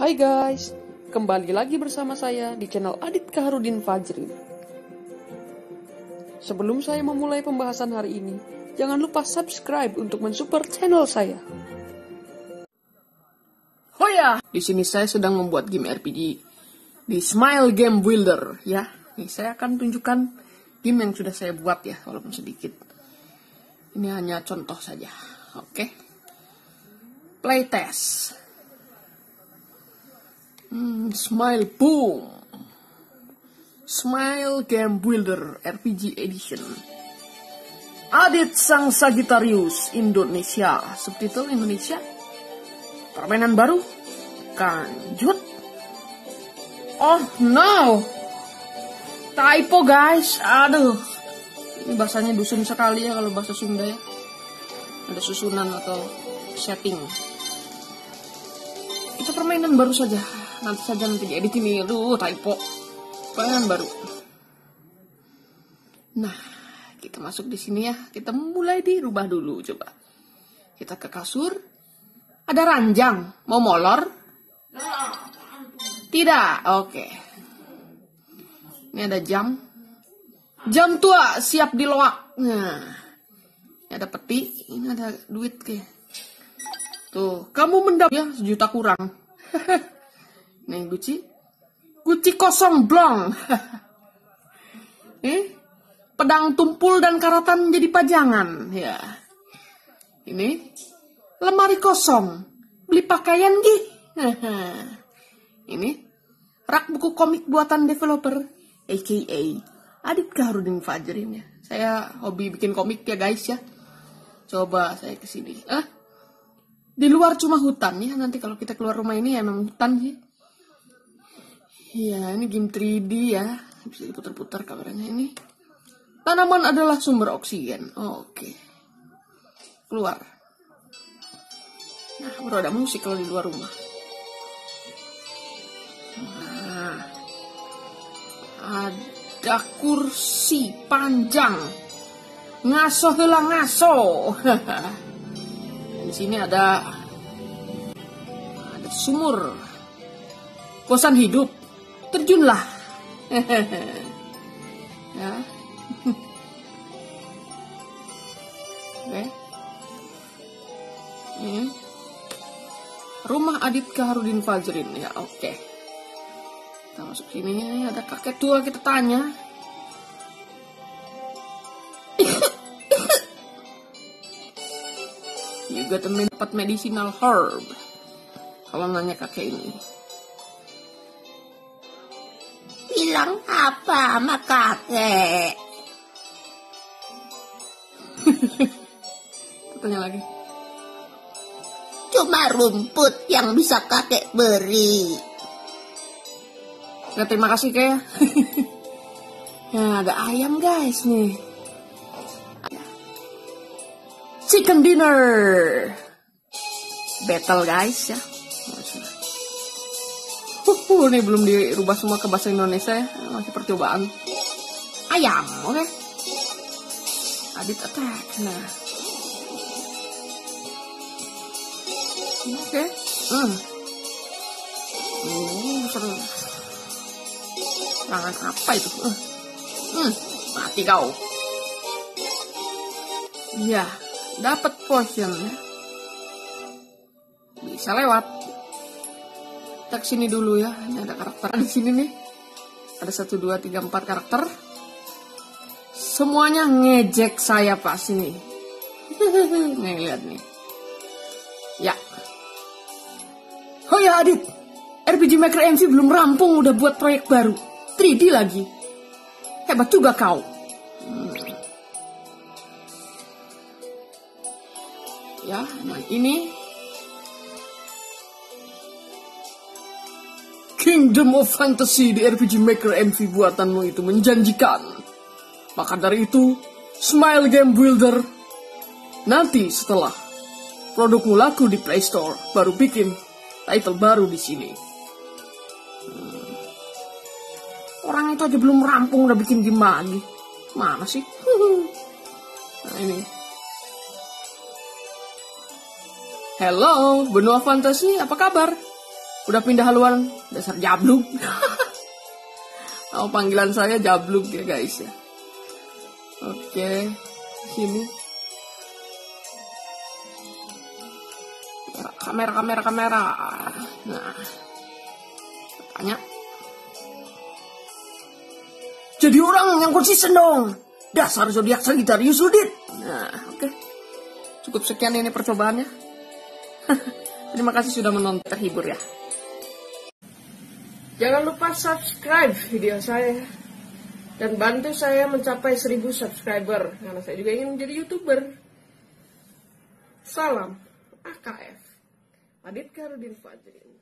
Hai guys, kembali lagi bersama saya di channel Adit Kaharudin Fajrin. Sebelum saya memulai pembahasan hari ini, jangan lupa subscribe untuk mensupport channel saya. Oh ya, di sini saya sedang membuat game RPG di Smile Game Builder ya. Nih saya akan tunjukkan game yang sudah saya buat ya, walaupun sedikit. Ini hanya contoh saja. Oke. Playtest. Smile Boom. Smile Game Builder RPG Edition. Adit Sang Sagittarius Indonesia. Subtitle Indonesia. Permainan baru. Kanjut. Oh no. Typo guys. Aduh. Ini bahasanya dusun sekali ya kalau bahasa Sunda ya. Ada susunan atau setting. Itu permainan baru saja. Nanti saja diedit ini. Aduh, typo. Permainan baru. Nah, kita masuk di sini ya. Kita mulai dirubah dulu coba. Kita ke kasur. Ada ranjang. Mau molor? Tidak. Oke. Ini ada jam. Jam tua siap diloak. Nah, ini ada peti. Ini ada duit kayak. Tuh, kamu mendapat ya 1 juta kurang. Nih Gucci. Gucci kosong blong. Pedang tumpul dan karatan jadi pajangan. Ya. Ini lemari kosong. Beli pakaian gih. Ini rak buku komik buatan developer, aka Adit Kaharudin Fajrin ya. Saya hobi bikin komik ya guys ya. Coba saya kesini. Di luar cuma hutan ya. Nanti kalau kita keluar rumah ini ya memang hutan sih. Ya ini game 3D ya. Bisa diputar-putar kameranya ini. Tanaman adalah sumber oksigen. Oke. Keluar. Nah baru ada musik kalau di luar rumah. Nah. Ada kursi panjang. Ngaso heula ngaso. Di sini ada sumur. Bosan hidup, terjunlah. Ya. Oke. Ini rumah Adit Kaharudin Fajrin ya. Oke. Kita masuk sini. Ada kakek tua kita tanya. Juga dapat medicinal herb. Kalau nanya kakek ini. Bilang apa sama kakek? Tanya lagi. Cuma rumput yang bisa kakek beri. Nah, terima kasih kek. Ya ada ayam guys nih. Chicken dinner. Battle guys ya. Ini belum dirubah semua ke bahasa Indonesia ya. Masih percobaan. Ayam, oke. Adit attack. Nah. Oke. Seru. Serangan apa itu? Mati kau. Iya. Dapat potion ya. Bisa lewat. Kita kesini dulu ya. Ini ada karakter di sini nih. Ada 1, 2, 3, 4 karakter. Semuanya ngejek saya pas ini. Nih lihat nih. Ya. Oh ya Adit. RPG Maker MC belum rampung udah buat proyek baru. 3D lagi. Hebat juga kau. Ya, nah ini Kingdom of Fantasy di RPG Maker MV buatanmu itu menjanjikan. Maka dari itu, Smile Game Builder nanti setelah produkmu laku di Play Store baru bikin title baru di sini. Orang itu aja belum rampung udah bikin game lagi. Mana sih? Nah ini. Hello, benua fantasi, apa kabar? Udah pindah haluan, dasar jabluk. Oh, panggilan saya jabluk ya guys ya. Oke, sini. Kamera. Nah, tanya. Jadi orang yang konsisten dong. Dasar zodiak Sagittarius Udit. Nah, oke. Cukup sekian ini percobaannya. Terima kasih sudah menonton, terhibur ya. Jangan lupa subscribe video saya dan bantu saya mencapai 1000 subscriber karena saya juga ingin menjadi YouTuber. Salam AKF. Adit Karudin Fajrin.